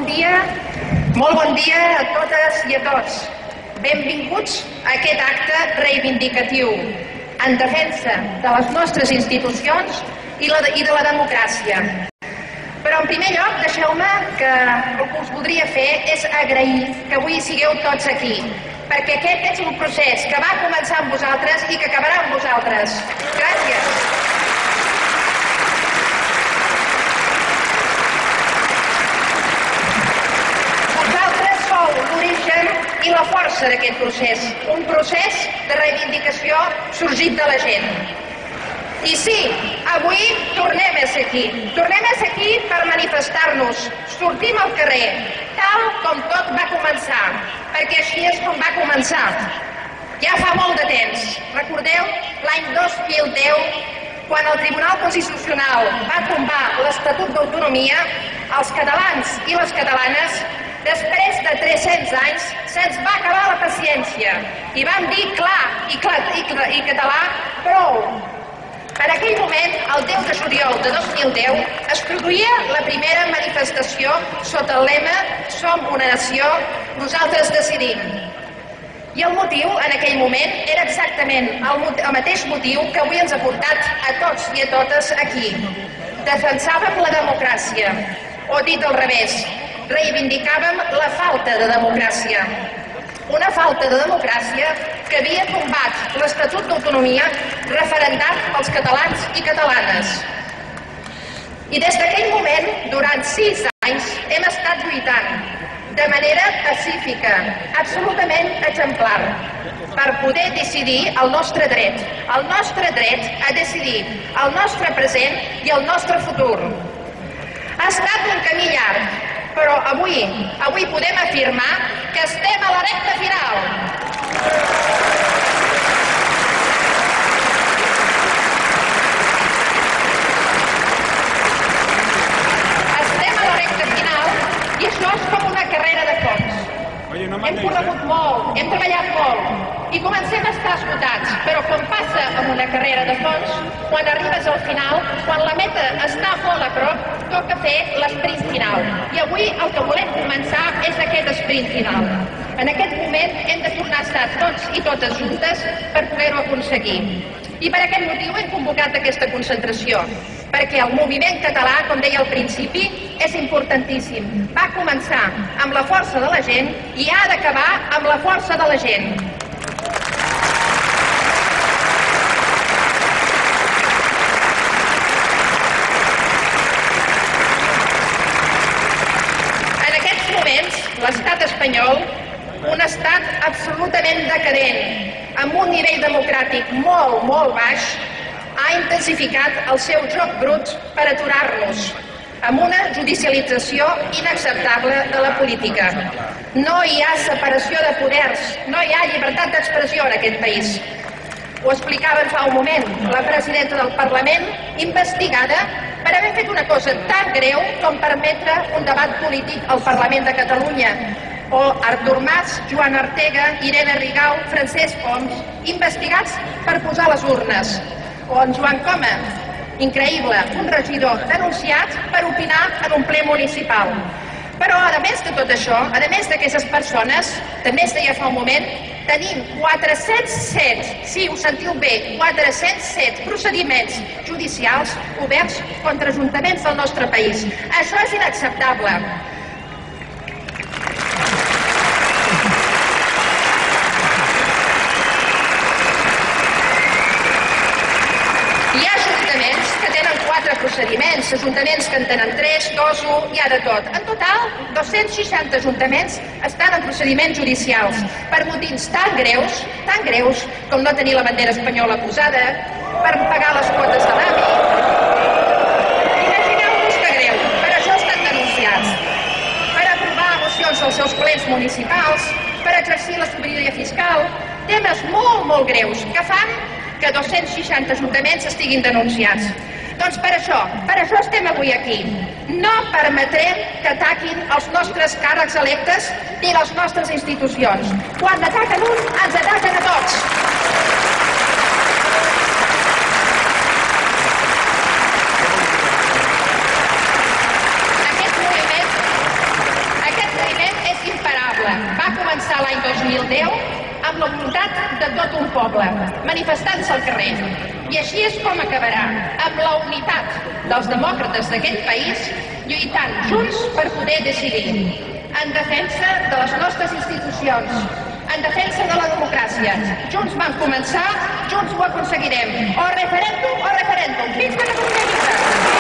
Molt bon dia a totes i a tots. Benvinguts a aquest acte reivindicatiu en defensa de les nostres institucions i de la democràcia. Però, en primer lloc, deixeu-me que el que us voldria fer és agrair que avui sigueu tots aquí, perquè aquest és un procés que va començar amb vosaltres i que acabarà amb vosaltres. Gràcies. Vosaltres sou l'origen i la força d'aquest procés, un procés de reivindicació sorgit de la gent. I sí, avui tornem a ser aquí. Tornem a ser aquí per manifestar-nos. Sortim al carrer, tal com tot va començar, perquè així és com va començar. Ja fa molt de temps. Recordeu l'any 2010, quan el Tribunal Constitucional va tombar l'Estatut d'Autonomia, els catalans i les catalanes, després de 300 anys, se'ns va acabar la paciència i vam dir clar i català, prou. En aquell moment, el 10 de juliol de 2010, es produïa la primera manifestació sota el lema «Som una nació, nosaltres decidim». I el motiu, en aquell moment, era exactament el mateix motiu que avui ens ha portat a tots i a totes aquí. Defensàvem la democràcia, o dit al revés, reivindicàvem la falta de democràcia. Una falta de democràcia que havia tombat l'Estatut d'Autonomia referendat pels catalans i catalanes. I des d'aquell moment, durant 6 anys, hem estat lluitant de manera pacífica, absolutament exemplar, per poder decidir el nostre dret a decidir el nostre present i el nostre futur. Ha estat un camí llarg, però avui podem afirmar que estem a la recta final. Estem a la recta final i això és com una carrera de fons. Hem corregut molt, hem treballat molt i comencem a estar esgotats, però com passa amb una carrera de fons, quan arribes al final, quan la meta està molt a prop, toca fer l'esprint final. I avui el que volem començar és aquest esprint final. En aquest moment hem de tornar a estar tots i totes juntes per poder-ho aconseguir. I per aquest motiu hem convocat aquesta concentració, perquè el moviment català, com deia al principi, és importantíssim. Va començar amb la força de la gent i ha d'acabar amb la força de la gent. En aquests moments, l'estat espanyol, un estat absolutament decadent, amb un nivell democràtic molt, molt baix, ha intensificat el seu joc brut per aturar-nos, amb una judicialització inacceptable de la política. No hi ha separació de poders, no hi ha llibertat d'expressió en aquest país. Ho explicaven fa un moment, la presidenta del Parlament, investigada per haver fet una cosa tan greu com permetre un debat polític al Parlament de Catalunya, o Artur Mas, Joan Ortega, Irene Rigau, Francesc Homs, investigats per posar les urnes, o en Joan Coma, increïble, un regidor denunciat per opinar en un ple municipal. Però, a més de tot això, a més d'aquestes persones, també es deia fa un moment, tenim 407, sí, ho sentiu bé, 407 procediments judicials oberts contra ajuntaments del nostre país. Això és inacceptable. Hi ha ajuntaments que tenen 4 procediments, ajuntaments que en tenen 3, 2, 1, hi ha de tot. En total, 260 ajuntaments estan en procediments judicials per motius tan greus com no tenir la bandera espanyola posada, per pagar les quotes de l'AMI. Imagineu-vos que greu, per això estan denunciats. Per aprovar mocions als seus plens municipals, per exercir la sobirania fiscal, temes molt, molt greus que fan que 260 ajuntaments estiguin denunciats. Doncs per això estem avui aquí. No permetrem que ataquin els nostres càrrecs electes ni les nostres institucions. Quan ataquen un, ens ataquen a tots. unitat de tot un poble, manifestant-se al carrer. I així és com acabarà, amb la unitat dels demòcrates d'aquest país, lluitant junts per poder decidir, en defensa de les nostres institucions, en defensa de la democràcia. Junts vam començar, junts ho aconseguirem. O referèndum, fins que Catalunya lliure.